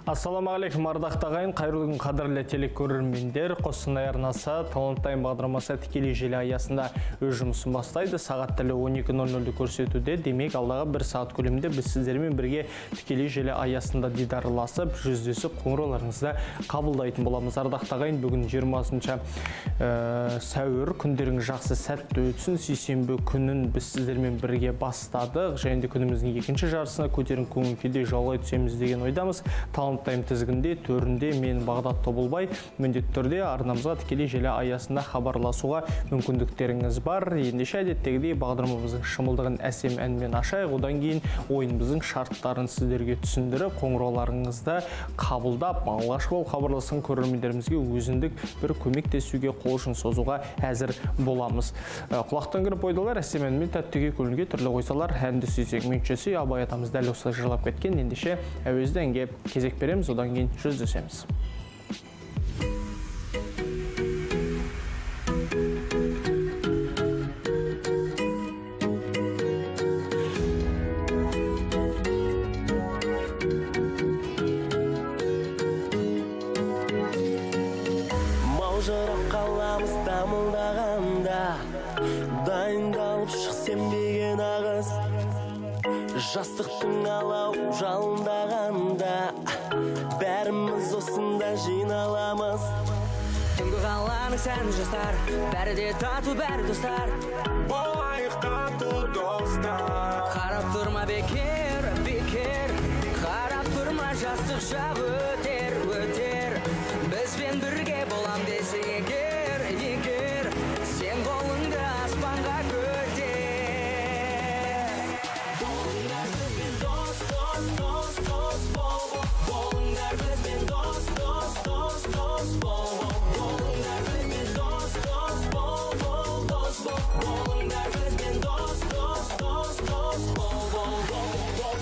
Ассаламағалейкум, ардақты ағайын, қайырлы күн қадірлі телекөрермендер. Қостанай арнасы таланттайым бағдарламасы тікелей желі аясында өз жұмысын бастайды. Сағат тілі 12:00-ді көрсетуде. Демек, алдағы бір сағат көлемінде біз сіздермен бірге тікелей желі аясында дидарласып, жүздесіп қоңырауларыңызды қабылдайтын боламыз. Ардақты ағайын, бүгін 20 сәуір, күндеріңіз жақсы сәтті өтсін. Сейсенбі күнін біз сіздермен бірге бастадық. Және де күніміздің екінші жарысына көтерін көңіл күйде жалғай түсеміз деген ойдамыз. Таланттайым тізгінде, төрінде мен Бағдат Тобылбай міндетті түрде арнамызға тікелей желі аясында хабарласуға мүмкіндіктеріңіз бар. Ендеше әдеттегідей бағдарламамыздың шымылдығын әсем әнмен ашайық. Одан кейін ойынымыздың шарттарын сіздерге түсіндіріп, қоңырауларыңызды қабылдап, алғашқы болып хабарласқан көрермендерімізге өзіндік бір көмектесуге, қол ұшын созуға әзір боламыз. Құлақтан кіріп ойдалар, әсем әнмен тәттіге көңілге түрлі қойсалар, әнді сүйсек мүншесі Абай атамыз дәл осылай жырлап кеткен. Ендеше әуезді әнге кезек береміз, одан кейін жүздесеміз. Маужырап қаламыз дамылдағанда, дайындалып шықсем деген ағыз. Жастықтың алау жалындағанда, бәріміз осында жиналамыз. Түнгі қаланың сән жастар, бәрі де тату, бәрі достар. Болайық тату достар. Қарап тұрма бекер, бекер, қарап тұрма жастық шақ өтер, өтер. Бізбен бірге болам десең егер, егер, сен қолыңды аспанға көтер. Болыңдар бізбен дос, дос, дос, дос бол. Болыңдар бізбен дос, дос, дос, дос бол. Болыңдар бізбен дос, дос бол, бол, дос бол. Болыңдар бізбен дос, дос, дос, дос бол, бол, бол, бол.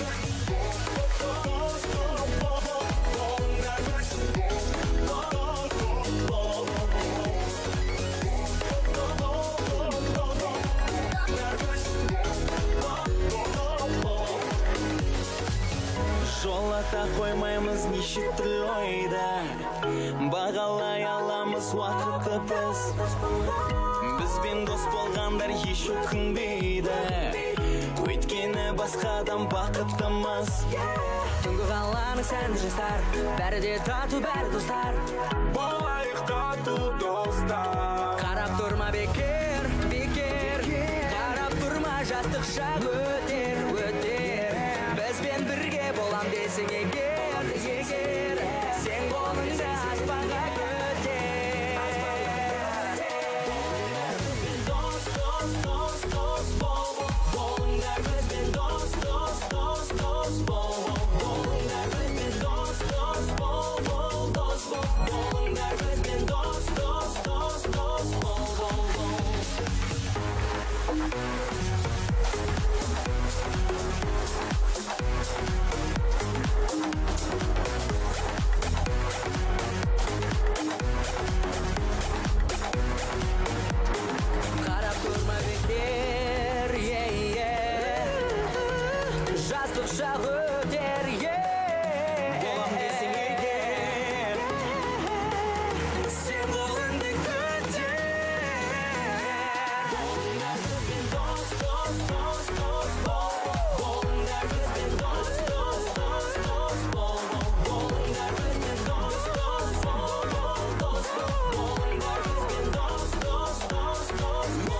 Жолата қоймаймыз неше түрлі ойда, бағалай аламыз уақытты біз. Бізбен дос болғандар еш өкінбейді, өйткені басқадан бақыттымыз. Түнгі қаланың сән жастар, бәрі де тату, бәрі достар. Болайық тату достар. Қарап тұрма бекер, бекер, қарап тұрма жастық шақ өтер, өтер. Бізбен бірге болам десең егер, егер, сен қолыңды аспанға көтер. Дос, дос, дос, дос бол. Болыңдар бізбен дос, дос, дос, дос бол. Болыңдар бізбен дос, дос бол, бол, дос бол. Болыңдар бізбен дос, дос, дос, дос бол, бол, бол. Қарап тұрма бекер, жастық шақ өтер, Болам десең егер, сен қолыңды көтер. Болыңдар бізбен дос, дос, дос, дос бол. Болыңдар бізбен дос, дос, дос, дос бол. Болыңдар бізбен дос, дос бол, бол, дос бол. Болыңдар бізбен дос, дос, дос, дос бол.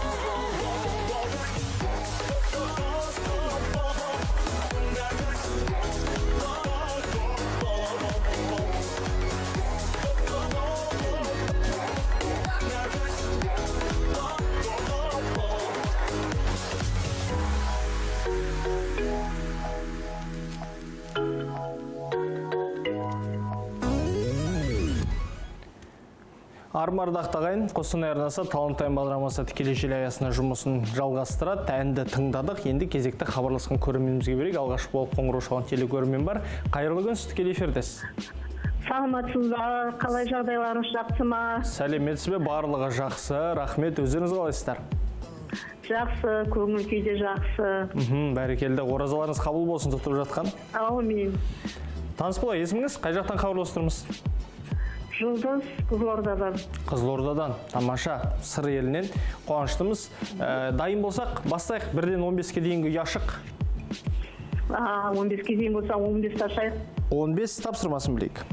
Армардақты ағайын, Қостанай арнасы таланттайым бағдарламасы тікелей желі аясында жұмысын жалғастырады. Әнді тыңдадық, енді кезекті хабарласқан көрерменімізге берейік. Алғашқы болып қоңырау шалған телекөрермен бар. Қайырлы күн, сіз тікелей эфирдесіз. Саламатсыз ба? Қалай жағдайларыңыз жақсы ма? Сәлеметсіз бе? Барлығы жақсы. Рахмет, өздеріңіз қалайсыздар? Жақсы, көңіл күйде жақсы. Бәрекелді. Оразаларыңыз қабыл болсын, тұтып жатқан. Аумин. Таныс бола, есіміңіз? Қай жақтан хабарласып тұрмыз? Жұлдыз Қызылордадан. Қызылордадан. Тамаша. Сыр елінен қуаныштымыз. Дайын болсақ, бастайық. 1-ден 15-ке дейінгі ұяшық. 15-ке дейін болса 15 ташайық. 15 тапсырмасын білейік.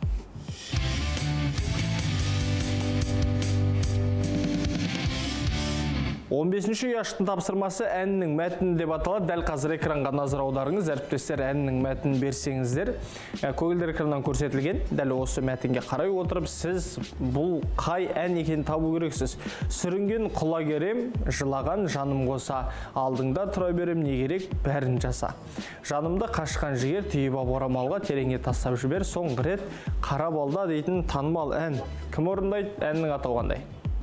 15-ші ұяшықтың тапсырмасы әннің мәтіні деп аталады. Дәл қазір экранға назар аударыңыз. Әріптестер, әннің мәтінін берсеңіздер. Көгілдір экраннан көрсетілген. Дәл осы мәтінге қарай отырып, сіз бұл қай ән екенін табу керексіз. Сүрінген құлагерем, жылаған жаным қоса. Алдыңда тұра берем, не керек, бәрін жаса. Жанымды қашқан жігер түйіп ап орамалға тереңе тастап жібер. Соңғы рет қара балда дейтін танымал ән. Кім орындайды? Әннің атауы қандай?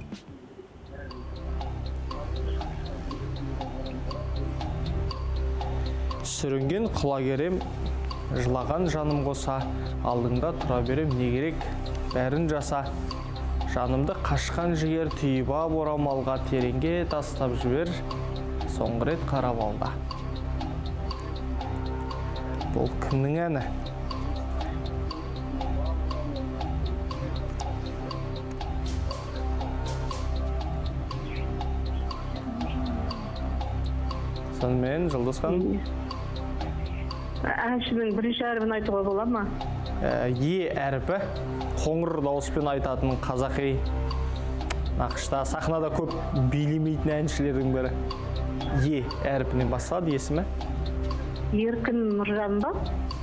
Сүрінген құлагерем, жылаған жаным қоса, алдыңда тұра берем, не керек, бәрін жаса. Жанымды қашқан жігер түйіп ап орамалға тереңге тастап жібер, соңғы рет қарап алда. Бұл кімнің әні? Сонымен, Жұлдызхан? Әншінің бірінші әрбін айтуға бола ма? Е әріпі, қоңыр дауыспен айтатын қазақи. Нақышта сахнада көп билемейтін әншілердің бірі. Е әріпінен басталады, есімі? Еркін Нұржан ба?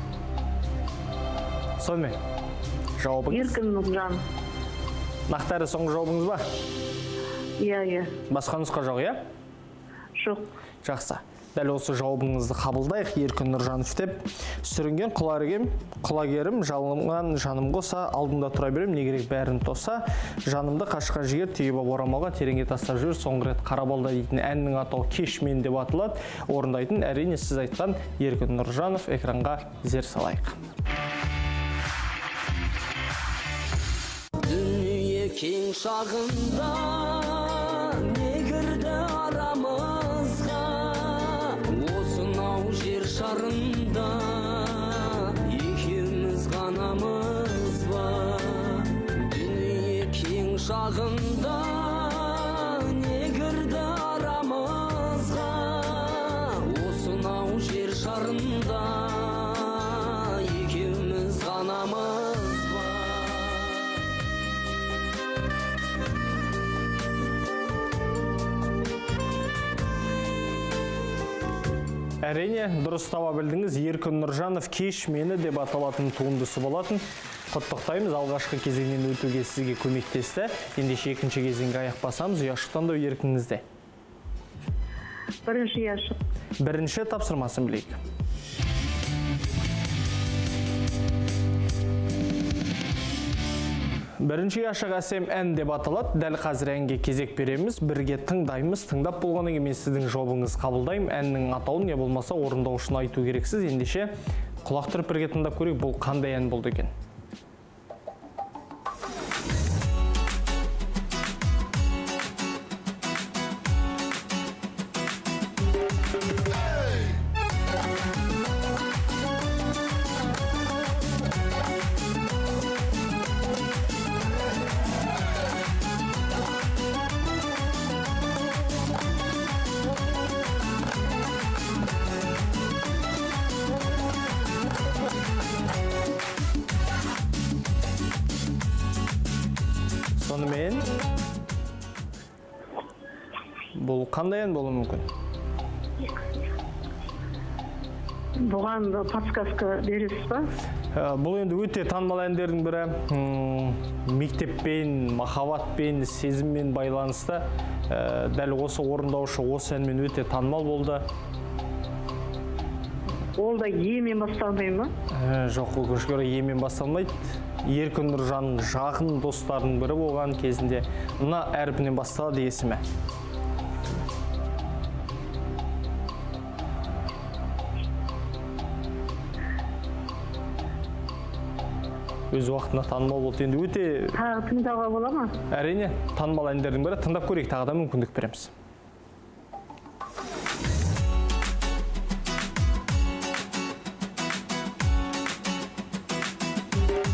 Сонымен, жауабыңыз? Еркін Нұржан. Нақтары соңғы жауабыңыз ба? Иә. Басқа нұсқа жоқ, иә? Жоқ. Жақсы. Дәл осы жауабыңызды қабылдайық. Еркін Нұржанов деп. Сүрінген құлагерім, жалынған жаным қоса, алдында тұра берем, не керек бәрін тоса. Жанымды қашқан жігер түйіп ап орамалға тереңге тастап жібер, соңғы рет қара балда дейтін әннің атауы Кеш мен деп аталады. Орындайтын әрине сіз айтқан Еркін Нұржанов. Экранға зер салайық. Дүние кең шағында не кірді арамызға, осынау жер шарында екеуміз ғанамыз ба. Дүние кең шағында не кірді арамызға, осынау жер шарында екеуміз ғанамыз ба. Әрине, дұрыс таба білдіңіз. Еркін Нұржанов Кеш мені деп аталатын туындысы болатын. Құттықтаймыз, алғашқы кезеңнен өтуге сізге көмектесті. Ендеше екінші кезеңге аяқ басамыз. Ұяшықтан да еркіңізде. Бірінші ұяшық. Бірінші тапсырмасын білейік. Бірінші ұяшық әсем ән деп аталады. Дәл қазір әнге кезек береміз. Бірге тыңдаймыз. Тыңдап болғаннан кейін мен сіздің жауабыңызды қабылдаймын. Әннің атауын не болмаса орындаушыны айту керексіз. Ендеше құлақ түріп бірге тыңдап көрейік, бұл қандай ән болды екен. Сонымен, бұл қандай ән болуы мүмкін? Бұған подсказка бересіз ба? Бұл енді өте танымал әндердің бірі. Мектеппен, махаббатпен, сезіммен байланысты. Дәл осы орындаушы осы әнмен өте танымал болды. Ол да емен басталмай ма? Жоқ, өкінішке орай емен басталмайды. Еркін Нұржанның жақын достарының бірі болған кезінде мына әріпінен басталады есімі. Өз уақытында танымал болды. Енді өте... Тағы тыңдауға бола ма? Әрине, танымал әндердің бірі. Тыңдап көрейік, тағы да мүмкіндік береміз.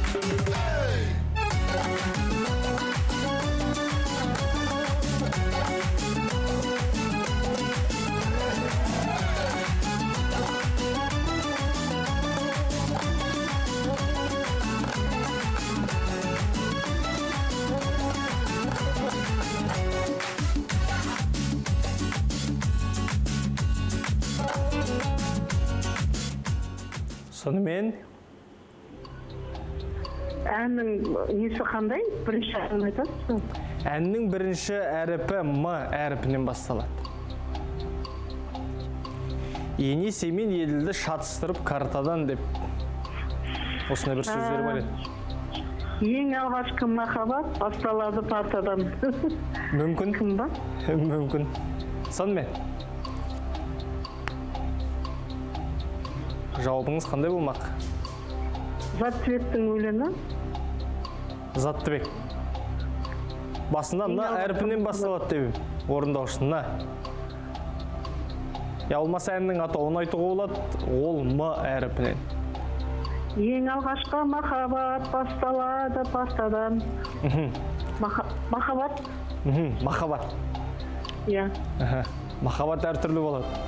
Сонымен әннің несі қандай? Бірінші әнін айтасыз ба? әннің бірінші әріпі М әріпінен басталады. Енесеймен еділді шатыстырып картадан деп. Осындай бір сөздері бар еді. Ең алғашқы махаббат басталады партадан. Мүмкін? Кім ба? Мүмкін. Сонымен. Жауабыңыз қандай болмақ? Заттыбектің өлеңі. Заттыбек. Басында мына әріпінен басталады деп орындаушысына. Я болмаса әннің атауын айтуға болады, ол М әріпінен. Ең алғашқы махаббат басталады партадан. Махаббат? Махаббат. Иә. Махаббат әртүрлі болады.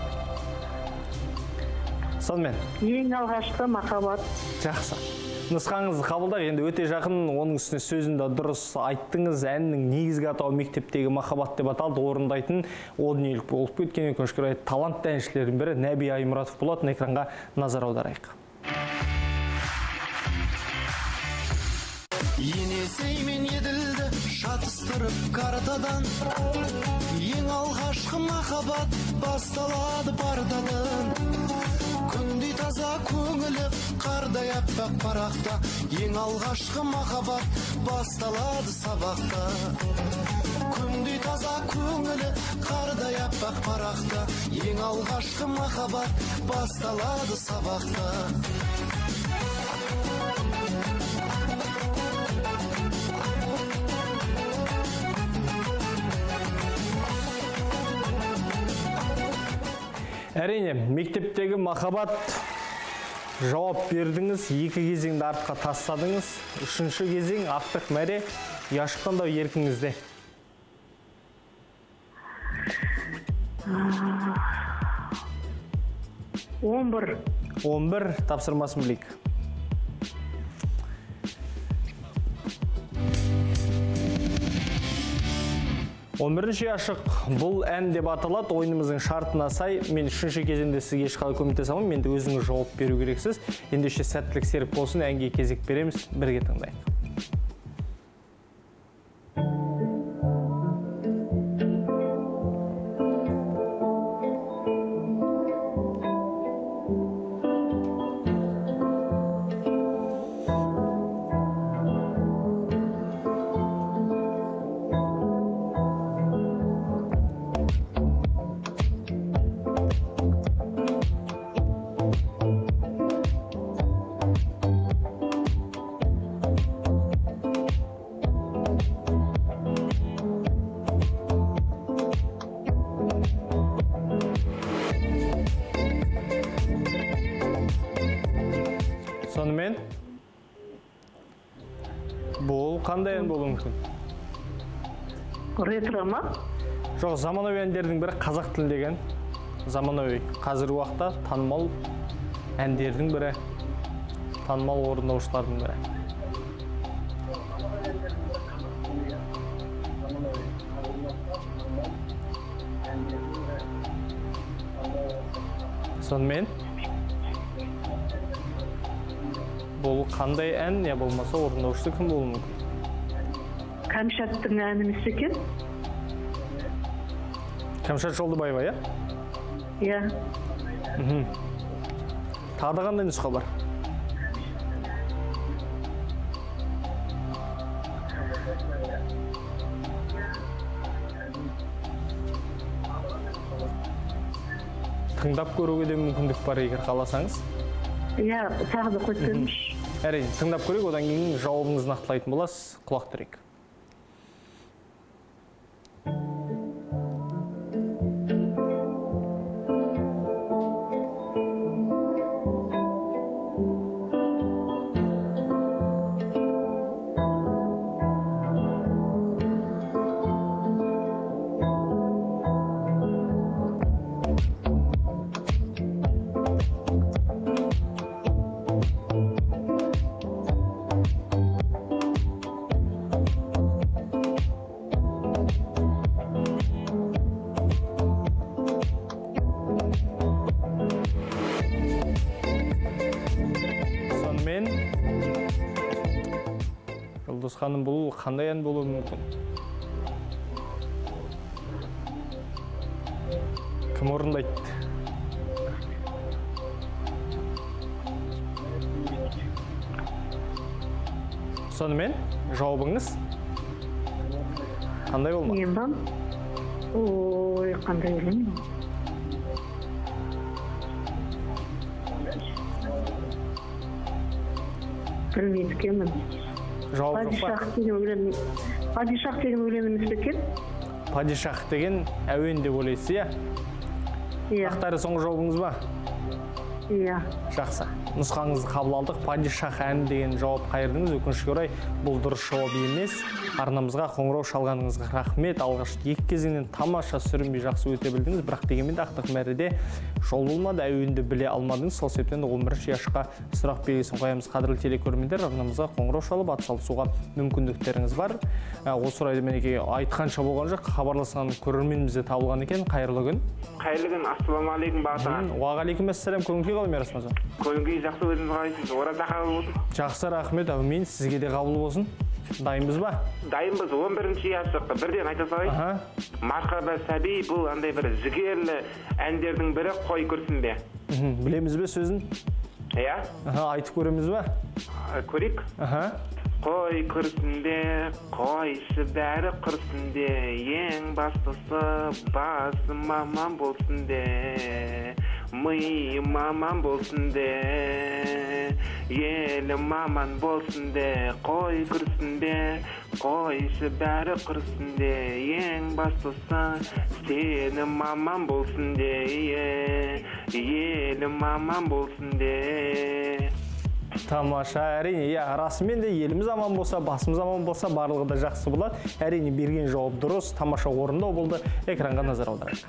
Сонымен. Ең алғашқы махаббат. Жақсы. Нұсқаңызды қабылдақ, енді өте жақын, оның үстіне сөзінде дұрыс айттыңыз. Әннің негізгі атауы мектептегі махаббат деп аталды. Орындайтын о дүниелік болып кеткен, өкінішке орай талантты әншілердің бірі Нәби Аймұратов болатын. Экранға назар аударайық. Енесеймен еділді шатыстырып картадан, ең алғашқы махаббат басталады партадан. Күндей таза көңілі қардай аппақ парақта, ең алғашқы махаббат басталады сабақта. Күндей таза көңілі қардай аппақ парақта, ең алғашқы махаббат басталады сабақта. Әрине, мектептегі махаббат жауап бердіңіз, екі кезеңді артқа тастадыңыз. Үшінші кезең ақтық мәре яшықтанда еркіңізде. 11 тапсырмасын білейік. Он бірінші ашық бұл ән деп аталады. Ойынымыздың шартына сай, мен үшінші кезеңде сізге ешқалай көмектесе аламын, енді өзіңіз жауап беру керексіз. Ендеше сәттілік серік болсын, әнге кезек береміз, бірге тыңдайық. Сонымен, бұл қандай ән болуы мүмкін? Ретро ма? Жоқ, заманауи әндердің бірі қазақ тіліндегі ән. Заманауи. Қазіргі уақытта танымал әндердің бірі, танымал орындаушылардың бірі. Сонымен, бұл қандай ән, не болмаса орындаушысы кім болуы мүмкін? Кәмшаттың әні емес екен? Кәмшат Жолдыбаева, иә? Иә. Тағы да қандай нұсқа бар? Тыңдап көруге де мүмкіндік бар, егер қаласаңыз. Иә, тағы да қойсаңыз. Әрине, тыңдап көрейік, одан кейін жауабыңызды нақтылайтын боласыз. Құлақ түрейік. Жұлдыз ханым, бұл қандай ән болуы мүмкін? Кім орындайды? Сонымен, жауабыңыз? Қандай болмақ? Мен ба? Ой, қандай білемін. Білмейді екенмін. Жауап жоқ па? Падишах деген өлең емес пе екен? Падишах деген әуен деп ойлайсыз, иә? Иә. Ақтары соңғы жауабыңыз ба? Иә. Жақсы. Нұсқаңызды қабыл алдық. Падишах әні деген жауап қайырдыңыз. Өкінішке орай, бұл дұрыс жауап емес. Арнамызға қоңырау шалғаныңызға рахмет. Алғаш екі кезеңнен тамаша сүрінбей жақсы өте білдіңіз, бірақ дегенмен де ақтық мәреде жол болмады, әуенді біле алмадыңыз. Сол себептен 11 яшқа сұрақ белгісін қоямыз. Қадірлі телекөрермендер, арнамызға қоңырау шалып атсалысуға мүмкіндіктеріңіз бар. Осы орайда менеке айтқанша болған жоқ, хабарласқан көрерменіміз де табылған екен. Қайырлы күн. Қайырлы күн, ассалаумағалейкум бағыт. Уағалейкумассалам. Көңіл-күй қалай Мирас мырза? Көңіл-күй жақсы, өзіңіз қалайсыз? Ораза қабыл болсын. Жақсы, рахмет. Әумин, сізге де қабыл болсын. Дайынбыз ба? Дайынбыз. 11 яш шықты. Бірден айта салайын. Мархаба сәби, бұл андай бір жігерлі әндердің бірі, қой көрсін бе? Білеміз бе сөзін? Иә? Айтып көреміз ба? Көрейік. Қой күрсінде, қойшы бәрі құрсінде, ең бастысы басы маман болсын де, миы маман болсын де, елі маман болсын де, қой күрсінде, қойшы бәрі құрсінде, ең бастысы сені маман болсын де, елі маман болсын де. Тамаша, әрине, расымен де еліміз аман болса, басымыз аман болса, барлығы да жақсы болады. Әрине, берген жауап дұрыс, тамаша орындау болды. Экранға назар аударайық.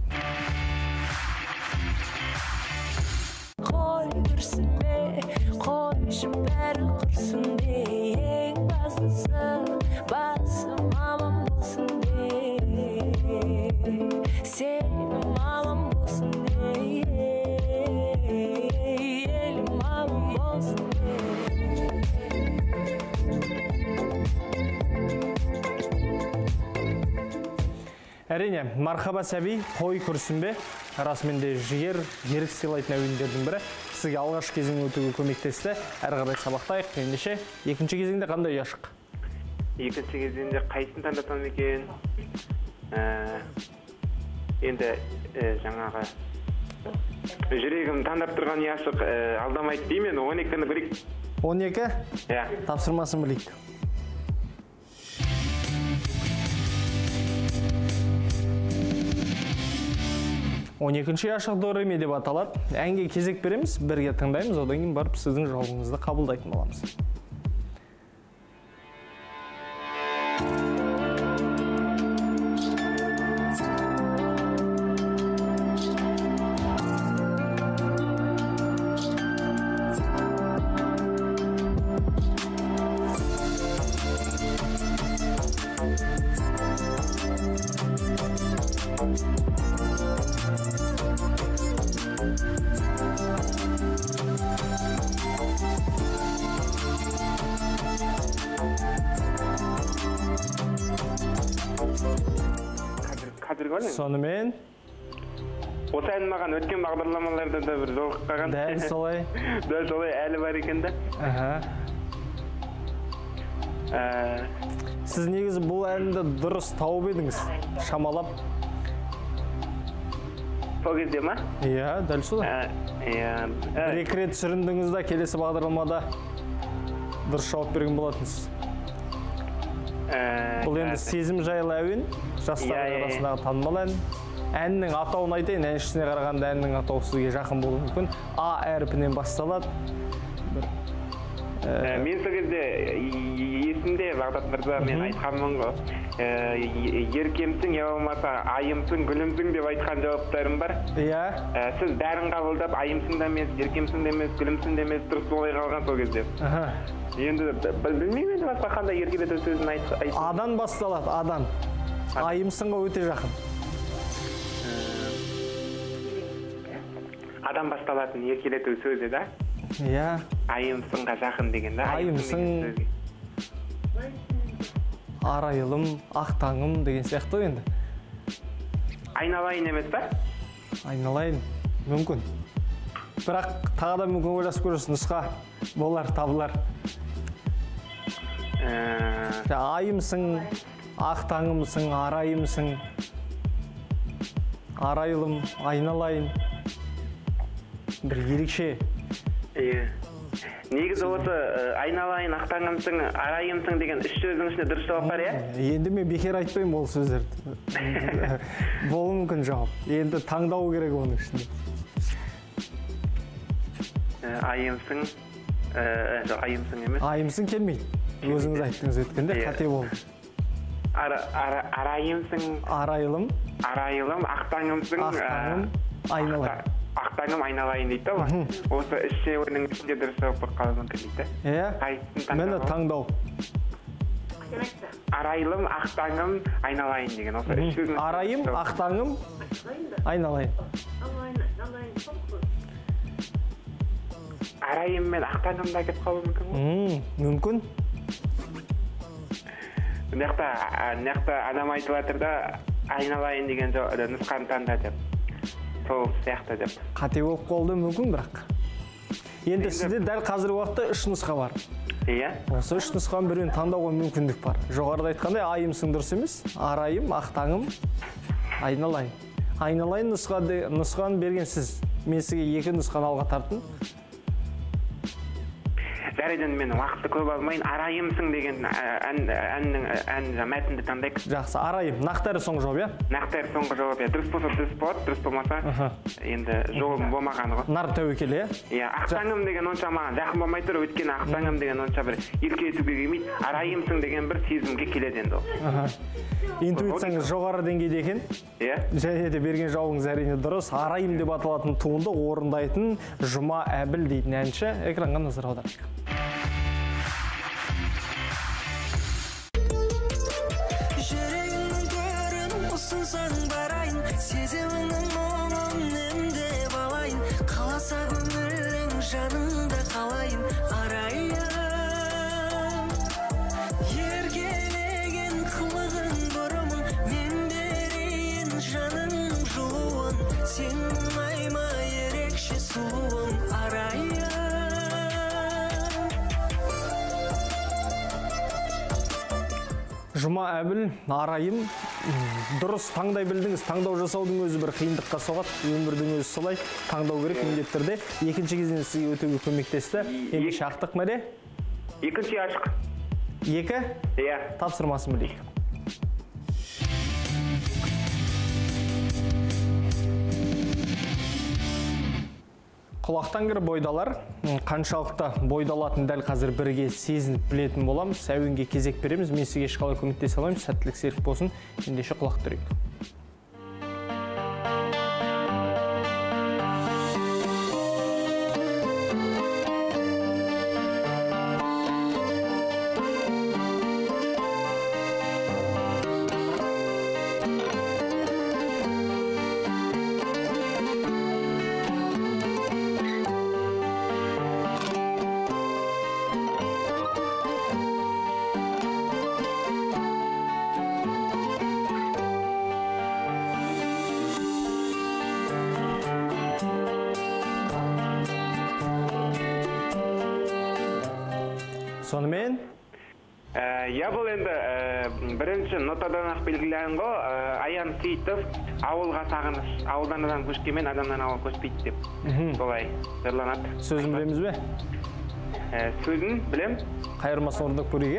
Қой күрсінбе, қойшы бәрі құрсынде, ең бастысы басым аман болсын де, сенім аман болсын де, елім аман болсын де. Әрине, мархаба сәби, қой күрсінбе, расымен де жігер, ерік сыйлайтын әуендердің бірі. Сізге алғаш кезең өтуге көмектесті. Әрі қарай сабақтайық. Ендеше, екінші кезеңде қандай яшық? Екінші кезеңде қайсын таңдатам екен? Енді жаңағы жүрегім таңдап тұрған яшық алдамайды деймен, 12-ні білейік. 12? Иә. Тапсырмасын білейік. 12-ші яшық до ре ми деп аталады. Әнге кезек береміз, бірге тыңдаймыз, одан кейін барып сіздің жауабыңызды қабылдайтын боламыз. Сонымен осы ән маған өткен бағдарламаларда да бір жолығып қалған. Дәл солай. Дәл солай әлі бар екен да. Сіз негізі бұл әнді дұрыс тауып едіңіз, шамалап. Сол кезде ма? Иә, дәл солай. Бір-екі рет сүріндіңіз да, келесі бағдарламада дұрыс жауап берген болатынсыз. Бұл енді сезім жайлы әуен, жастардың арасындағы танымал ән. Әннің атауын айтайын, әншісіне қарағанда әннің атауы сізге жақын болуы мүмкін. А әрпінен басталады. Мен сол кезде есімде Бағдат мырза, мен айтқанмын ғой. Еркемсің, я болмаса айымсың, гүлімсің деп айтқан жауаптарым бар. Иә. Сіз бәрін қабылдап, айымсың да емес, еркемсің де емес, гүлімсің де емес, дұрыс болмай қалған сол кезде. Енді білмеймін енді басқа қандай еркелету сөзін айтты. Адан басталады, адан. Айымсыңға өте жақын. Адам басталатын еркелету сөзі да? Иә. Айымсыңға жақын деген да. Айымсың, арайылым, ақтаңым деген сияқты ғой енді. Айналайын емес па? Айналайын, мүмкін. Бірақ тағы да мүмкін ойласып көресіз, нұсқа болар, табылар. Айымсың, ақтаңымсың, арайымсың, арайлым, айналайын. Бір ерекше. Негізі осы айналайын, ақтаңымсың, арайымсың деген үш сөздің ішінде дұрыс жауап бар, иә? Енді мен бекер айтпаймын ол сөздерді. Болуы мүмкін жауап. Енді таңдау керек оның ішінде. Айымсың, жоқ, айымсың емес. Айымсың келмейді. Өзіңіз айттыңыз өткенде қате болды. Арайымсың, Арайлым, ақтаңымсың, ақтаңым, айналайын. ақтаңым, айналайын дейді ғой. Осы үш сөздің ішінде дұрыс жауап болып қалуы мүмкін дейді. Иә, мені таңдау. Арайлым, ақтаңым, айналайын деген. Осы үш сөздің Арайым, ақтаңым, айналайын. Арайым мен ақтаңымда кетіп қалуы мүмкін ғой? Мүмкін. Мынақты адам айтып жатыр да, айналайын деген нұсқаны таңда деп. Сол сияқты деп. Қате болып қалды мүмкін бірақ. Енді сізде дәл қазіргі уақытта үш нұсқа бар. Иә? Осы үш нұсқаның біреуін таңдауға мүмкіндік бар. Жоғарыда айтқандай айымсың дұрыс емес, арайым, ақтаңым, айналайын. Айналайын нұсқаны берген сіз. Мен сізге екі нұсқаны алға тарттым. Жарайдан мен уақытты көп алмайын, арайымсың деген әннің мәтінді таңдайық. Жақсы, арайым. Нақтары соңғы жауап, иә? Нақтары соңғы жауап, иә. Дұрыс болса дұрыс болады, дұрыс болмаса енді жолым болмағаны ғой. Нар тәуекел, иә? Иә, ақтаңым деген онша маған жақын болмай тұр, өйткені ақтаңым деген онша бір еркелетуге келмейді. Арайымсың деген бір сезімге келеді енді ол. Интуицияңыз жоғары деңгейде екен. Иә. Және де берген жауабыңыз әрине дұрыс. Арайым деп аталатын туынды орындайтын Жұма Әбіл дейтін әнші. Экранға назар аударайық. Жүрегіңнің көрін ұсынсаң барайын, сезіміңнің мұңын емдеп алайын, қаласа көңілің жаныңда қалайын, арайым. Еркелеген қылығың бұрымың, мен берейін жаныңның жылуын, сен мұңайма ерекше сұлуым, арайым. Жұма Әбіл, арайым, дұрыс таңдай білдіңіз. Таңдау жасаудың өзі бір қиындыққа соғады. Өмірдің өзі солай. Таңдау керек міндетті түрде. Екінші кезеңде сізге өтуге көмектесті. Енді шақтық мәре? Екінші ашық. Екі? Иә. Тапсырмасын білейік. Құлақтан кір бойдалар, қаншалықты бойдалатын дәл қазір бірге сезініп білетін боламыз. Әуенге кезек береміз, мен сізге ешқалай көмектесе аламын, сәттілік серік болсын. Ендеше құлақ түрейік. Сонымен? Я бұл енді бірінші нотадан-ақ белгіләген ғой, Аян Сейітов ауылға сағыныш, ауылдан адам көшкенмен адамнан ауыл көшпейді деп. Солай жырланады. Сөзін білеміз бе? Сөзін білем. Қайырмасын орындап көрейік,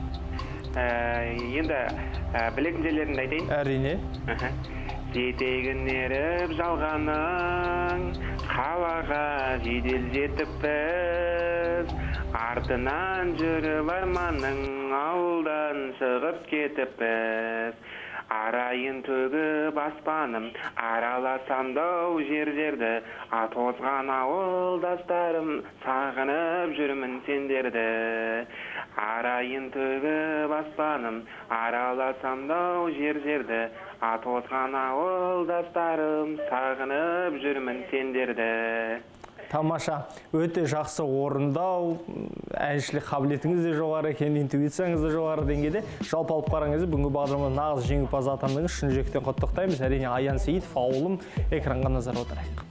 енді білетін жерлерінде айтайын. Әрине. Жетегін еріп жалғаның, қалаға жедел жетіп біз, артынан жүріп арманның, ауылдан шығып кетіп біз. Арайын төгіп аспаным, араласам дау жерлерді, атозған ауылдастарым, сағынып жүрмін сендерді. Арайын төгіп аспаным, араласам дау жерлерді, атозған ауылдастарым, сағынып жүрмін сендерді. Тамаша. Өте жақсы орындау, әншілік қабілетіңіз де жоғары екен, интуицияңыз да жоғары деңгейде. Жалпы алып қараңыз, бүгінгі бағдарламада нағыз жеңімпаз атандыңыз. Шын жүректен құттықтаймыз. Әрине Аян Сейітов, ауылым, экранға назар аударайық.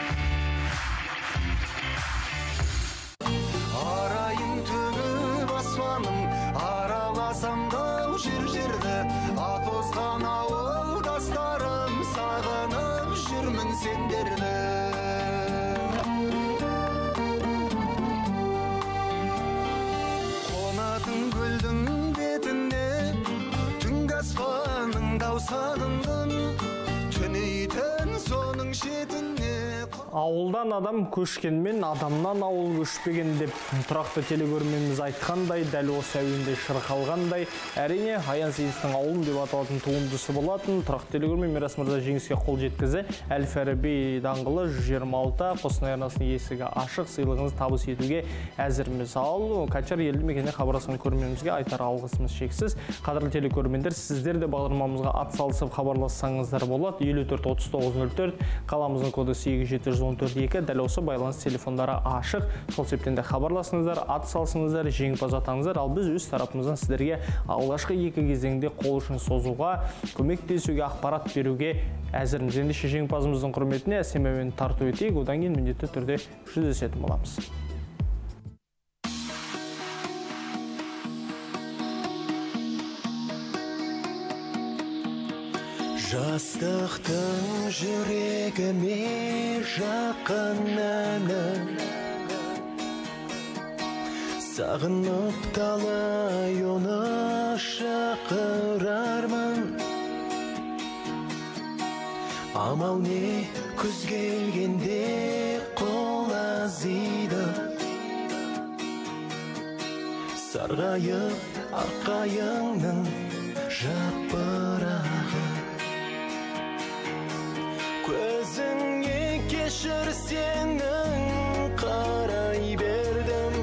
Арайым төгіп аспаным, араласам дау жер-жерді, ат озған ауылдастарым, сағынып жүрмін сендерді. Қонатын гүлдің бетіне, түнгі аспанның дау сағындым, түнейтін соның шетіне. Ауылдан адам көшкенмен, адамнан ауыл көшпеген деп тұрақты телегөрмеміз айтқандай, дәл осы әуенде шырқалғандай, әрине Аян Сейітовтың ауылым деп аталатын туындысы болатын. Тұрақты телегөрме Мирас мырза жеңіске қол жеткізді. Әл-Фараби даңғылы 126, Қостанай арнасының есігі ашық, сыйлығыңызды табыс етуге әзірміз. Ал Качар елді мекеніне хабарласқан көрерменімізге айтар алғысымыз шексіз. Қадірлі телекөрермендер, сіздер де бағдарламамызға атсалысып хабарлассаңыздар болады. 54 39 04, қаламыздың коды 8714-2, дәл осы байланыс телефондары ашық. Сол себептен де хабарласыңыздар, атсалысыңыздар, жеңімпаз атаңыздар. Ал біз өз тарапымыздан сіздерге алғашқы 2 кезеңде қол ұшын созуға, көмектесуге, ақпарат беруге әзірміз. Ендеше жеңімпазымыздың құрметіне әсемемен тарту етейік, одан кейін міндетті түрде жүздесетін боламыз. Жастықтың жүрегіме жақын әні, сағынып талай оны шақырармын. Амал не күз келгенде қол азиды, сарғайып аққайыңның жапырағы. Көзіңе кешір сенің қарай бердім,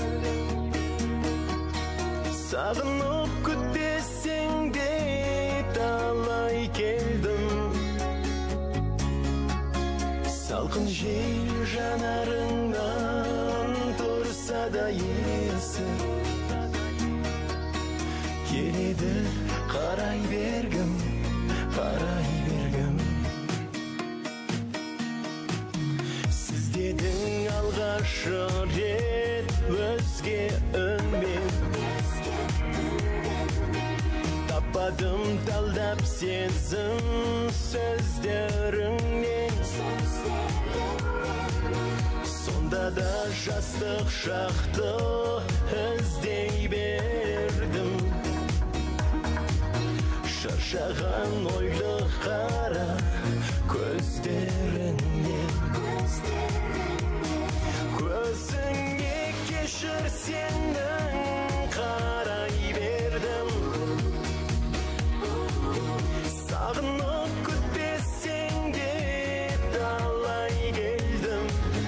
сағынып күтпесең де талай келдім. Салқын жел жанарыңнан тұрса да есі, келеді қарай бергім, қарай бергім. Сіздердің алғашы рет өзге үнмен, таппадым талдап сезім сөздеріңнен. Сонда да жастық шақты іздей бердім, шаршаған ойлы қара көздеріңнен. Көзіңе кешір сенің қарай бердім, сағынып күтпесең де талай келдім.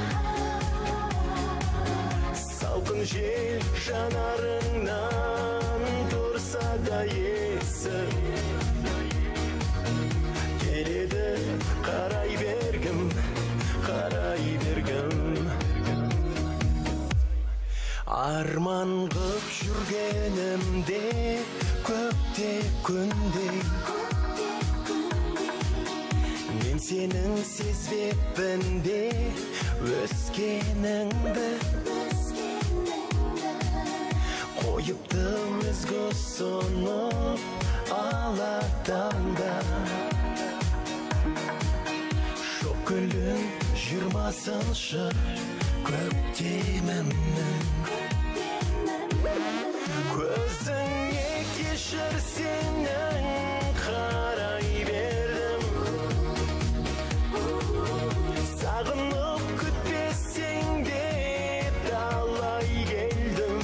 Салқын жел жанарыңнан тұрса да есі, келеді қарай бергім, қарай бергім. Арман қып жүргенімде көкте күндей, мен сенің сезбеппін бе өскеніңді. Қойыпты өзге сонып алатаңда, шоқ гүлін 20-шы көктемімнің. Көзіңе кешір сенің қарай бердім, сағынып күтпесең де талай келдім.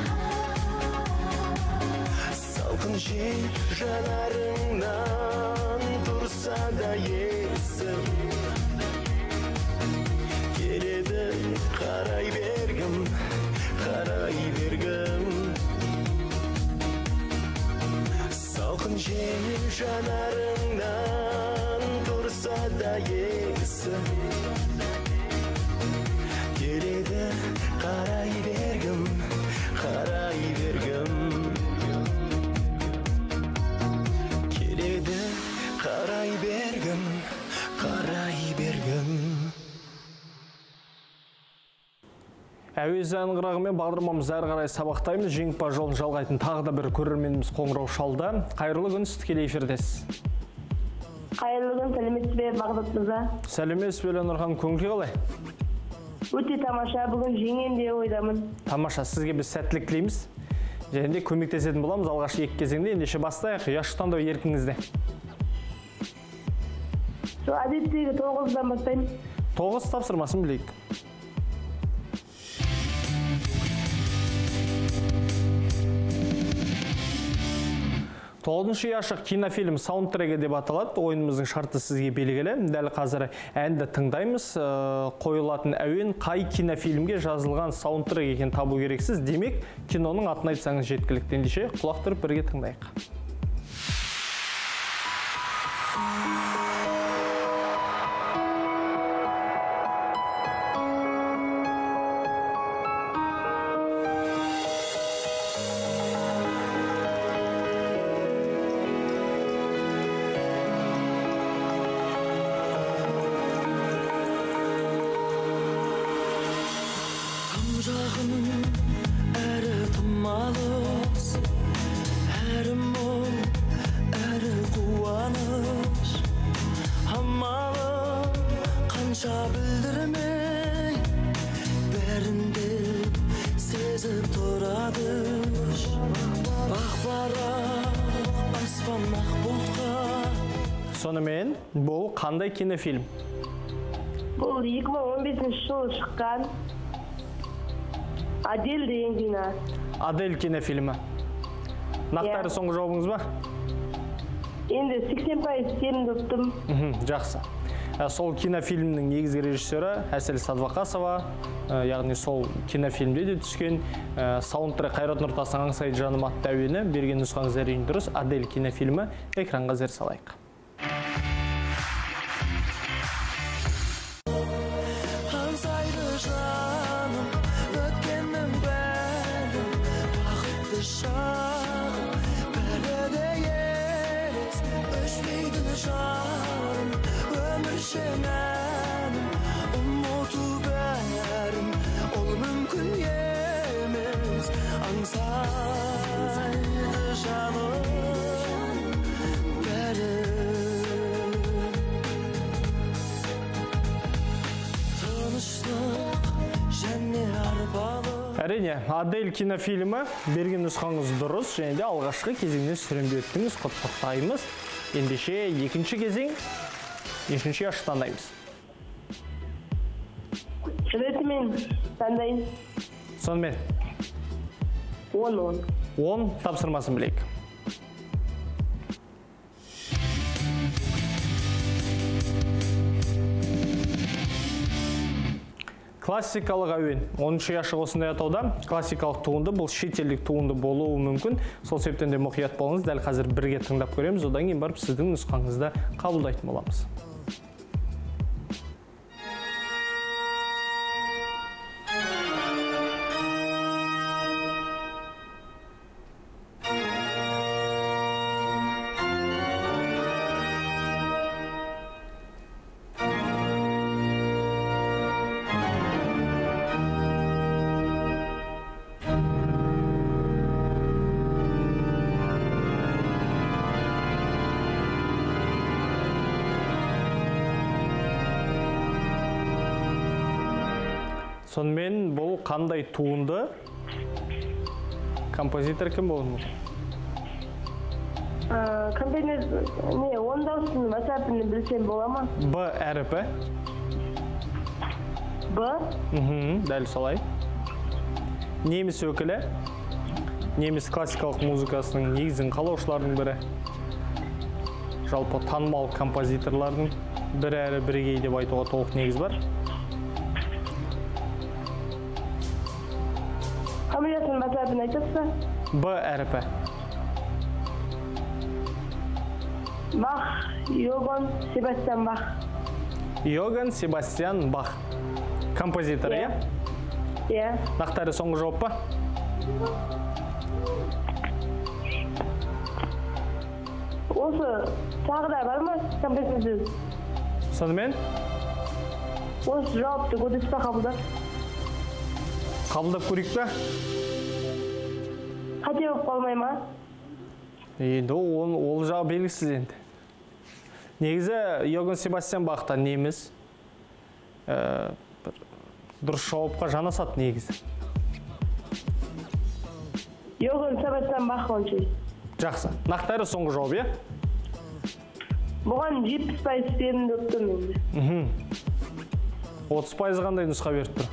Салқын жел жанарыңнан тұрса да есім, келеді қарай бергім, қарай бергім. Салқын жел жанарыңнан тұрса да есім, Әуезі аңғырағымен бағдарламамыз әрі қарай сабақтаймыз. Жеңімпаз жолын жалғайтын тағы да бір көрерменіміз қоңырау шалды. Қайырлы күн, сіз тікелей эфирдесіз. Қайырлы күн, сәлеметсіз бе Бағдат мырза? Сәлеметсіз бе Нұрхан, көңіл қалай? Өте тамаша, бүгін жеңем де ойдамын. Тамаша, сізге біз сәттілік тілейміз. Және де көмектесетін боламыз алғашқы екі кезеңде. Ендеше бастайық, ұяшық таңдау еркіңізде. Әдеттегі 9-дан бастаймыз. 9 тапсырмасын білейік. Тоғызыншы ұяшық кинофильм саундтрекі деп аталады. Ойынымыздың шарты сізге белгілі. Дәл қазір әнді тыңдаймыз. Қойылатын әуен қай кинофильмге жазылған саундтрек екен табу керексіз. Демек, киноның атын айтсаңыз жеткілікті. Ендеше құлақ түріп бірге тыңдайық. Әрі тым алыс, әрі мұң, әрі қуаныш. Амалым қанша білдірмей, бәрінде сезіп тұрады. Ақ-барақ аспан ақ бұлтқа. Сонымен, бұл қандай кинофильм? Бұл 2015 жылы шыққан Адель деген кино. Адель кинофильмі. Нақтары соңғы жауабыңыз ба? Енді 80% сенімді тұттым. Жақсы. Сол кинофильмнің негізгі режиссері Әсел Садвақасова, яғни сол кинофильмде де түскен саундтрек Қайрат Нұртастың «Аңсайды жаным» атты әуені. Берген нұсқаңыз әрине дұрыс. Адель кинофильмі экранға зер салайық. Әрине, Адель кинофильмі берген нұсқаңыз дұрыс, және де алғашқы кезеңнен сүрінбей өттіңіз, құттықтаймыз. Ендеше екінші кезең, екінші ұяшық таңдаймыз. Жүретімен таңдайын. Сонымен? 10. 10 тапсырмасын білейік. Классикалық әуен. 10-шы ұяшық осындай атауда. Классикалық туынды, бұл шетелдік туынды болуы мүмкін. Сол себептен де мұқият болыңыз. Дәл қазір бірге тыңдап көреміз. Одан кейін барып сіздің нұсқаңызды қабылдайтын боламыз. Сонымен бұл қандай туынды? Композитор кім болуы мүмкін? Он дауысын WhatsApp-ын білсем бола ма? Б әріпі. Б? Дәл солай. Неміс өкілі. Неміс классикалық музыкасының негізін қалаушылардың бірі. Жалпы танымал композиторлардың бірі әрі бірегей деп айтуға толық негіз бар. Фамилиясын WhatsApp-ын айтасызба? Б әріпі. Бах, Йоган Себастьян Бах. Йоган Себастьян Бах. Композитор, иә? Иә. Нақтары соңғы жауап па? Осы тағы да бар ма композитор? Сонымен? Осы жауапты көтесіз ба қабылдап? Қабылдап көрейік пе? Қате болып қалмай ма? Енді ол жағы белгісіз енді. Негізі Йоганн Себастьян Бахта неміз дұрыс жауапқа жанасады негізі. Йоганн Себастьян Бах онша. Жақсы. Нақтары соңғы жауап, е? Бұған 70% сенімді өттім енді. 30% қандай нұсқа беріп тұр?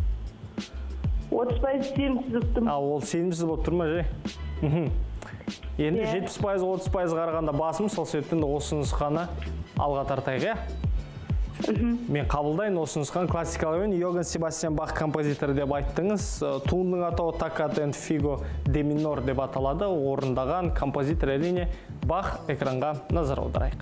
30% сенімсіз өттім. Ол сенімсіз болып тұр ма, жай? Енді 70% 30% қарағанда басым, сол себептен осы нұсқаны алға тартайық, е? Мен қабылдайын осы нұсқаны классикалық ойын. Йоганн Себастьян Бах композитор деп айттыңыз. Туындың атауы Toccata and Fugo de minor деп аталады. Орындаған композитор әрине Бах. Экранға назар аударайық.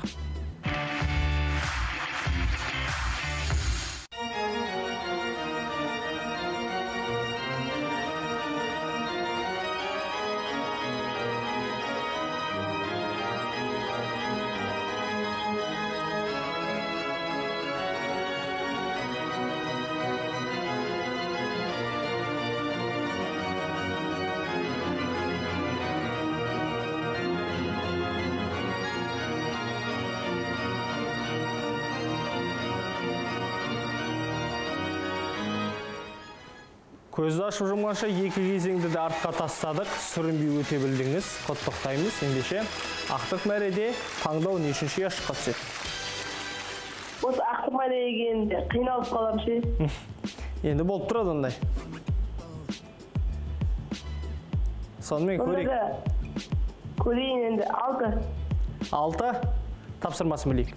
Көзді ашып жұмғанша екі кезеңді де артқа тастадық, сүрінбей өте білдіңіз, құттықтаймыз. Ендеше ақтық мәреде таңдау нешінші яшыққа түседі? Осы ақтық мәреге енді қиналып қалам ше. Енді болып тұрады ондай. Сонымен көрейік. Көрейін енді 6. 6 тапсырмасын білейік.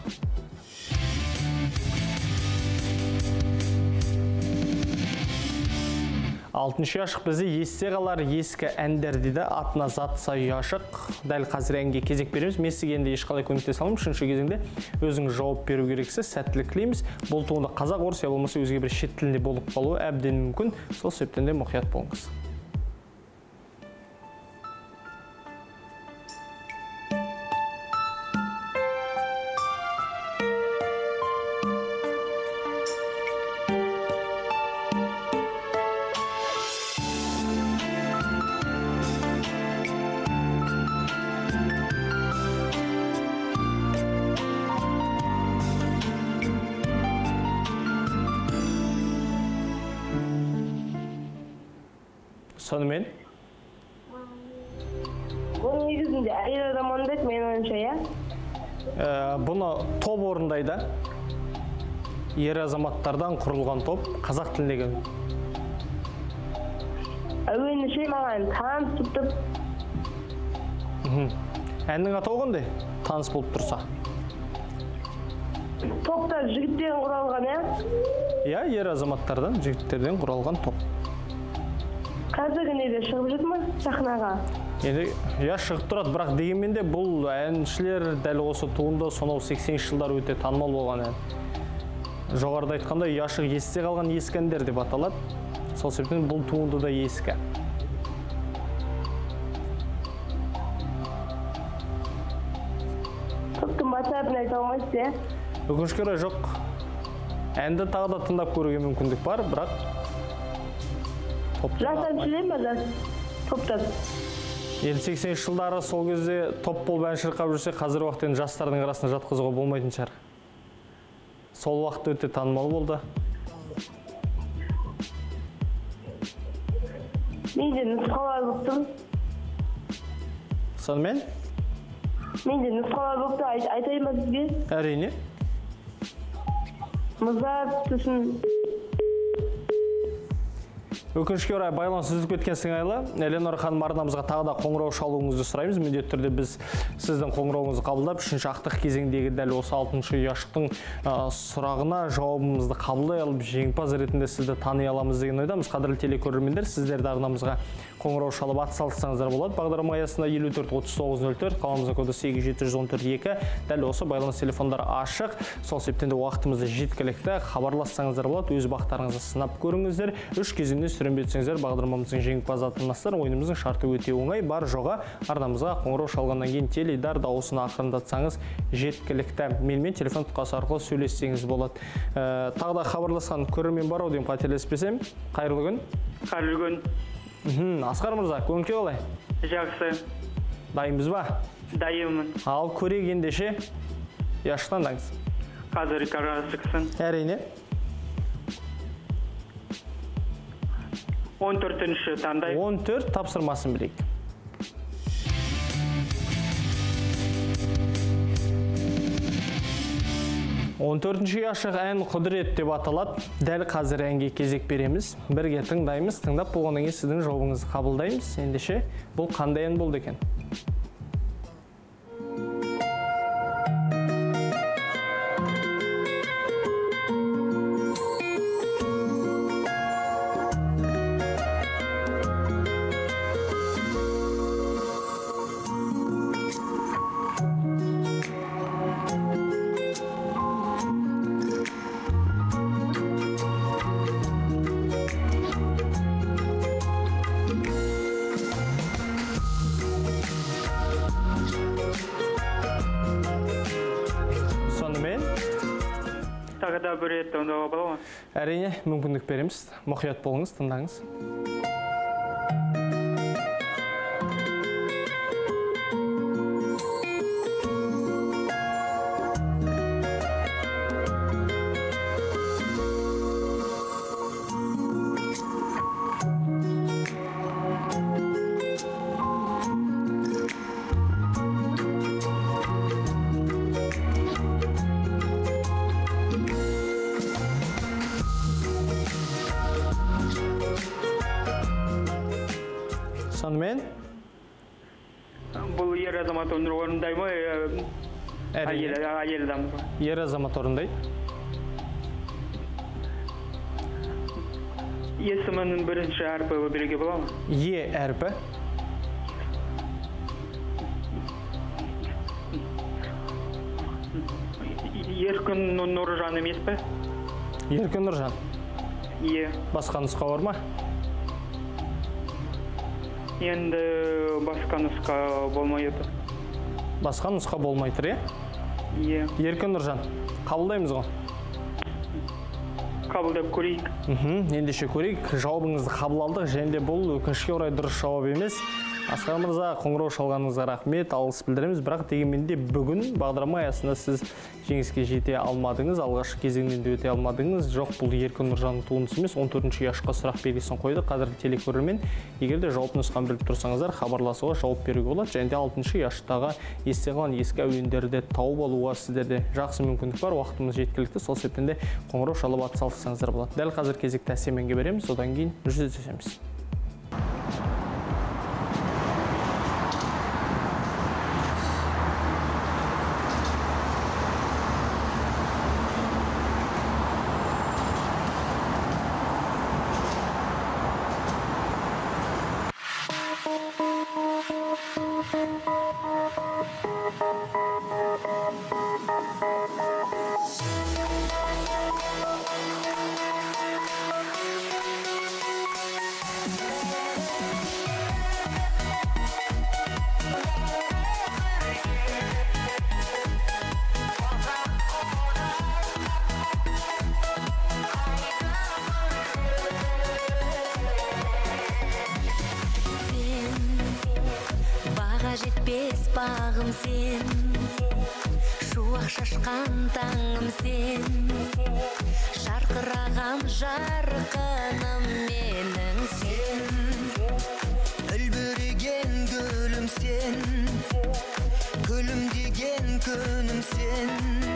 6-шы ашық бізді есте қалар ескі әндер дейді, атына зат сай ашық. Дәл қазір әнге кезек береміз. Мен сізге енді ешқалай көмектесе аламын. 3-ші кезеңде өзіңіз жауап беру керексіз, сәттілік тілейміз. Бұл туынды қазақ, орыс, я болмаса өзге бір шет тілінде болып қалуы әбден мүмкін. Сол себептен де мұқият болыңыз. Сонымен? Бұл негізінде әйел адам орындайды, мен ойымша, я? Бұны топ орындайды. Ер азаматтардан құрылған топ, қазақ тіліндегі. Әуені ше маған таныс тұтып. Әннің атауы қандай? Таныс болып тұрса. Топтар жігіттерден құралған, я? Я, ер азаматтардан, жігіттерден құралған топ. Қазір неде шығып жүр ма сахнаға? Енді, я шығып тұрады, бірақ дегенмен де бұл әншілер дәл осы туынды сонау 80 жылдар өте танымал болған ән. Жоғарыда айтқанда, яшық есте қалған ескі әндер деп аталады. Сол себептен бұл туынды да ескі. Топтың басатын айта алмайсыз, я? Өкінішке орай жоқ. Әнді тағы да тыңдап көруге мүмкіндік бар, бірақ жас әншілер ме жас топтар? Енді 80 жылдары сол кезде топ болып ән шырқап жүрсе, қазір уақыт енді жастардың арасына жатқызуға болмайтын шығар. Сол уақыт өте танымал болды. Менде нұсқалар болып тұр. Сонымен? Менде нұсқалар болып тұр, айтайын ба сізге? Әрине. Мұзар түсін. Өкінішке орай байланыс үзіліп кеткен сыңайлы. Эленор ханым, арнамызға тағы да қоңырау шалуыңызды сұраймыз. Міндетті түрде біз сіздің қоңырауыңызды қабылдап, 3-ші ақтық кезеңдегі дәл осы 6-шы яшықтың сұрағына жауабымызды қабылдай алып, жеңімпаз ретінде сізді тани аламыз деген ойдамыз. Қадірлі телекөрермендер, сіздерді арнамызға қоңырау шалып атсалыссаңыздар болады. Бағдарлама аясында 54-39-04, қаламыздың коды 8714-2. Дәл осы байланыс телефондары ашық. Сол себептен де уақытымызды жеткілікті. Хабарлассаңыздар болады, өз бақтарыңызды сынап көріңіздер. 3 кезеңнен сүрінбей өтсеңіздер, бағдарламамыздың жеңімпаз атанасыздар. Ойынымыздың шарты өте оңай. Бар жоға арнамызға қоңырау шалғаннан кейін теледидар дауысын ақырындатсаңыз жеткілікті. Менімен телефон тұтқасы арқылы сөйлессеңіз болады. Тағы да хабарласқан көрермен бар ау деймін, қателеспесем. Қайырлы күн. Қайырлы күн. Асқар мырза, көңіл-күй қалай? Жақсы. Дайынбыз ба? Дайынмын. Ал көрейік ендеше. Яшықтан даңыз. Қазір қарасықсын. Әрине. 14-ші таңдай. 14 тапсырмасын білейік. Он төртінші ашық ән құдірет деп аталады. Дәл қазір әнге кезек береміз. Бірге тыңдаймыз. Тыңдап болғаннан кейін сіздің жауабыңызды қабылдаймыз. Ендеше бұл қандай ән болды екен? Тағы да бір рет тыңдауға бола ма? Әрине, мүмкіндік береміз. Мұқият болыңыз, тыңдаңыз. Сонымен? Бұл ер азамат орындай ма? Әйел адам. Ер азамат орындайды. Есімінің бірінші әрпі беруге бола ма? Е әрпі. Еркін Нұржан емес пе? Еркін Нұржан. Е. Басқа нұсқа бар ма? Енді басқа нұсқа болмайды. Басқа нұсқа болмайды, Е. Еркін Нұржан. Қабылдаймыз ғой? Қабылдап көрейік. Ендеше көрейік. Жауабыңызды қабыл алдық, және де бұл өкінішке орай дұрыс жауап емес. Асқар мырза, қоңырау шалғаныңызға рахмет, алғыс білдіреміз. Бірақ дегенмен де бүгін бағдарлама аясында сіз жеңіске жете алмадыңыз, алғашқы кезеңнен де өте алмадыңыз. Жоқ, бұл Еркін Нұржанның туындысы емес, 14-ші яшқа сұрақ белгісін қойды. Қазіргі телекөрермен, егер де жауап нұсқаны біліп тұрсаңыздар, хабарласуға жауап беруге болады. Және де 6-ші яштағы есте қалған ескі әуендерді тауып алуға сіздерде жақсы мүмкіндік бар. Уақытымыз жеткілікті, сол себептен де қоңырау шалып атсалыссаңыздар болады. Дәл қазір кезекті әсеменге береміз, одан кейін жүздесеміз. Жетпес бағым сен, шуақ шашқан таңым сен, шарқыраған жарқыным менің сен, үлбіреген гүлім сен, күлімдеген күнім сен,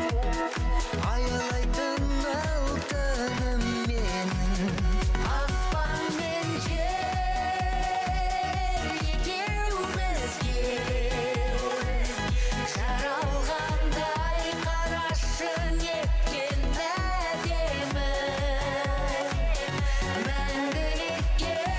аялайтын алтыным менің. Аспан мен жаралғандай қарашы неткен әдемі, мәңгілікке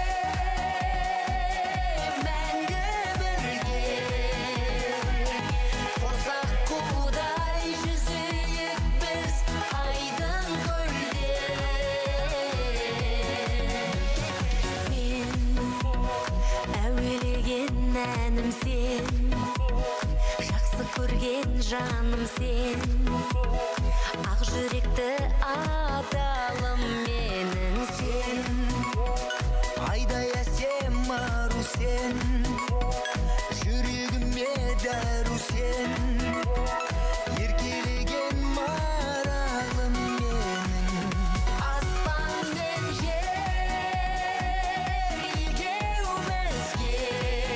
неткен әнім сен, жақсы көрген жаным сен, ақ жүректі адалым менің сен. Айдай әсем ару сен, жүрегіме дәру сен, еркелеген маралым менің. Аспан мен жер екеумізге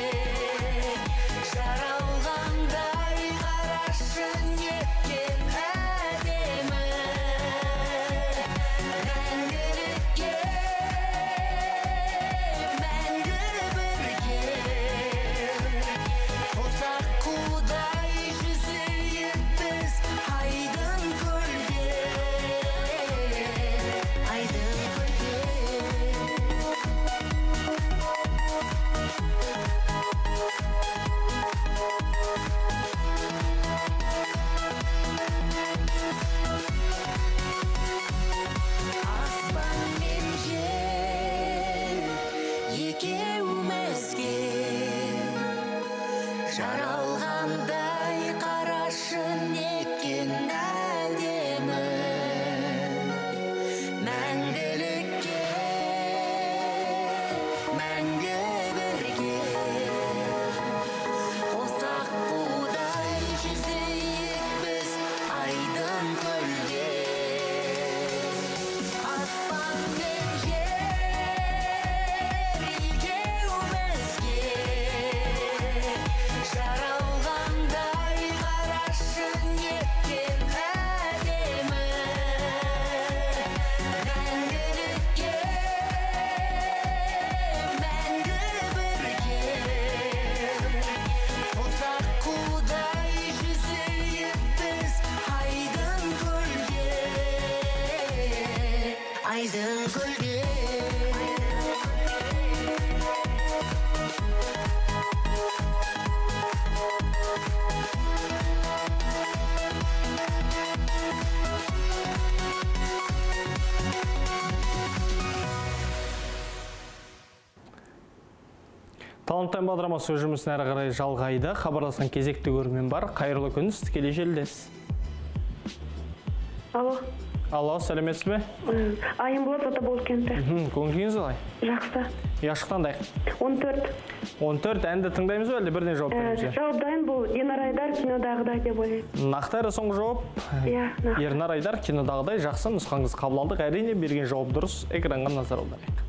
жаралғандай қарашы неткен әдемі. Мәңгілікке, мәңгі бірге қосақ қудай жүзейік біз айдын көлге, айдын көлге. Аспан мен жер екеумізге жаралғандай қарашы неткен әдемі. Мәңгілікке, мәңгі бірге қосақ қудай жүзейік біз айдын көлге. Аспан мен жер екеумізге жаралғандай қарашы неткен әдемі. Мәңгілікке, мәңгі бірге қосақ қудай жүзейік біз айдын көлге, айдын көлге. Таланттайым бағдарламасы өз жұмысын әрі қарай жалғайды. Хабарласқан кезекті көрермен бар. Қайырлы күн, сіз тікелей желідесіз. Алло. Алло, сәлеметсіз бе? Айым болады ата болып кенті. Көңіліңіз қалай? Жақсы. Яшы қандай? 14. 14 әнді тыңдаймыз ба, әлде бірден жауап береміз бе? Жауап дайын, бұл Ернар Айдар кинодағыдай деп ойлаймын. Нақты әрі соңғы жауап? Иә, нақты. Ернар Айдар кинодағыдай, жақсы, нұсқаңыз қабыл алдық. Әрине берген жауап дұрыс. Экранға назар аударайық.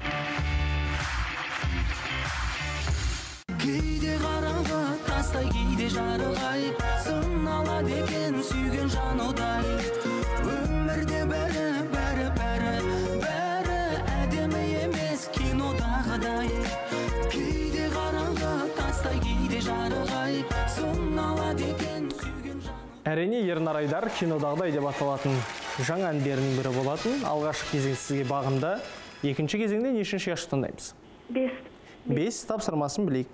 Кейде қараңғы тастай, кейде жарығай, сыналады екен сүйген жан одай. Өмірде бәрі әдемі емес кинодағыдай. Кейде қараңғы тастай, кейде жарығай, сыналады екен сүйген жан. Әрине Ернар Айдар кинодағыдай деп аталатын жаңа әндерінің бірі болатын. Алғашқы кезең сізге бағынды. Екінші кезеңде нешінші яшты таңдаймыз? 5. 5 тапсырмасын білейік.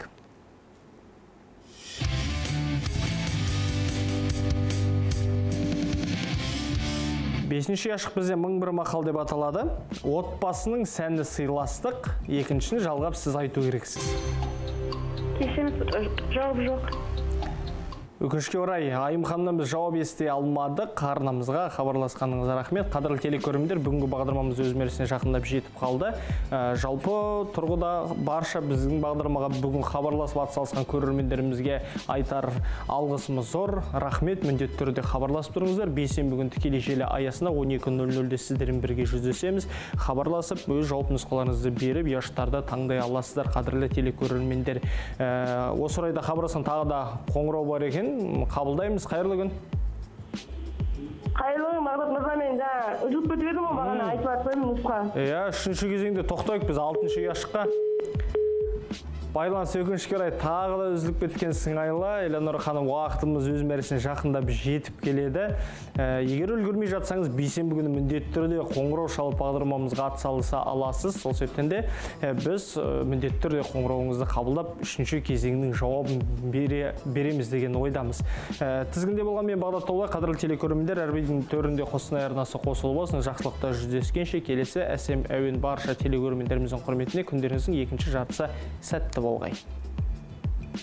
Бесінші яшық бізде 1001 мақал деп аталады. Отбасының сәнді сыйластық, екіншіні жалғап сіз айту керексіз. Кешеміз, жауап жоқ. Өкінішке орай, Айым ханымнан біз жауап ести алмадық. Арнамызға хабарласқаныңызға рахмет. Қадірлі телекөрермендер, бүгінгі бағдарламамыз өз мәресіне жақындап жетіп қалды. Жалпы тұрғыда барша біздің бағдарламаға бүгін хабарласып атсалысқан көрермендерімізге айтар алғысымыз зор. Рахмет, міндетті түрде хабарласып тұрыңыздар. Бейсенбі күні тікелей желі аясында 12:00-де сіздермен бірге жүздесеміз. Хабарласып, өз жауап нұсқаларыңызды беріп, яштарды таңдай аласыздар, қадірлі телекөрермендер. Осы орайда хабарласқан тағы да қоңырау бар екен. Қабылдаймыз. Қайырлы күн. Қайырлы күн, Бағдат мырза, мен жаңа үзіліп кетіп едім ғой, бағана айтып жатырмын нұсқа. Иә, үшінші кезеңде тоқтайық біз 6-шы яшыққа. Байланыс өкінішке орай тағы да үзіліп кеткен сыңайлы. Элеонора ханым, уақытымыз өз мәресіне жақындап жетіп келеді. Егер үлгермей жатсаңыз, бейсенбі күні міндетті түрде қоңырау шалып бағдарламамызға атсалыса аласыз. Сол себептен де біз міндетті түрде қоңырауыңызды қабылдап, үшінші кезеңнің жауабын береміз деген ойдамыз. Тізгінде болған мен Бағдат Таулай, қадірлі телекөрермендер, әрбірдің төрінде Қостанай арнасы қосылып болсын. Жақсылықта жүздескенше келесі әсем әуен барша телекөрермендеріміздің құрметіне күндеріңіздің екінші жартысы сәтті болғай.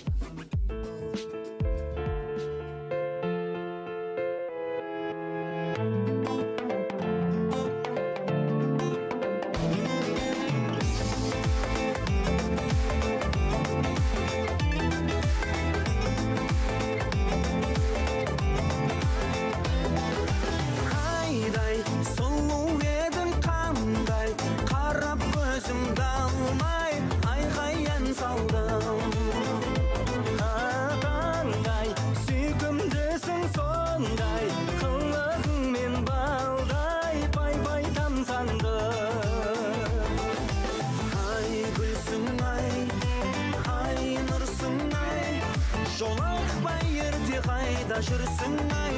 қайда жүрсің ай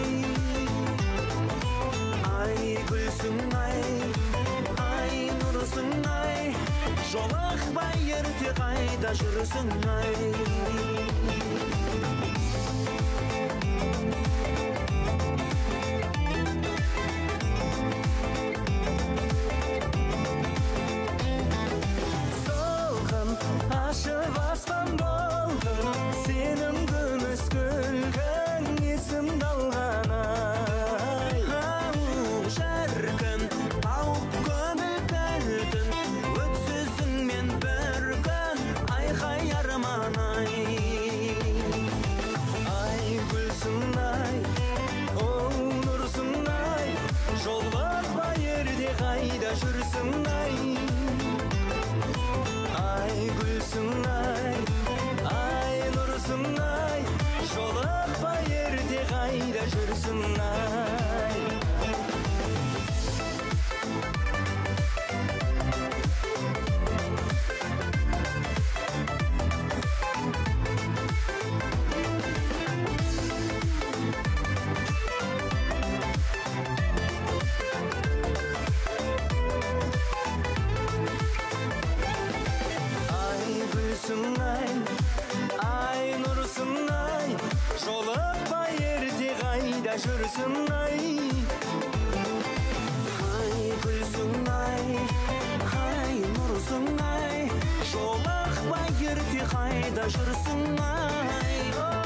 гүлсің ай нұрсың ай жолықпай ерте қайда жүрсің ай ашып аспан болды сенің күміс күлгін есімді алған ай шіркін тауып көңіл кілтін өтсізіңмен бір күн айқай арман ай гүлсің ай оу нұрсың ай жолықпа ерте қайда жүрсің ай гүлсің ай нұрсың ай жолықпа ерте қайда жүрсің ай нұрсың ай жолықпа ерте қайда жүрсің ай гүлсің ай нұрсың ай жолықпа ерте қайда жүрсің ай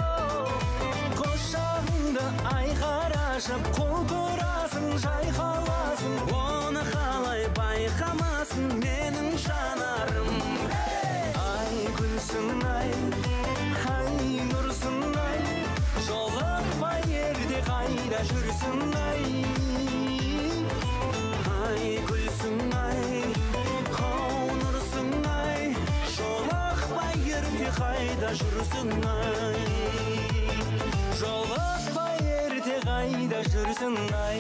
құшағыңды айқара ашып құлпырасың жайқаласың оны қалай байқамасын менің жанарым гүлсің ай нұрсың ай жолықпа ерте қайда жүрсің ай гүлсің ай нұрсың ай жолықпа ерте қайда жүрсің ай жолықпа ерте қайда жүрсің ай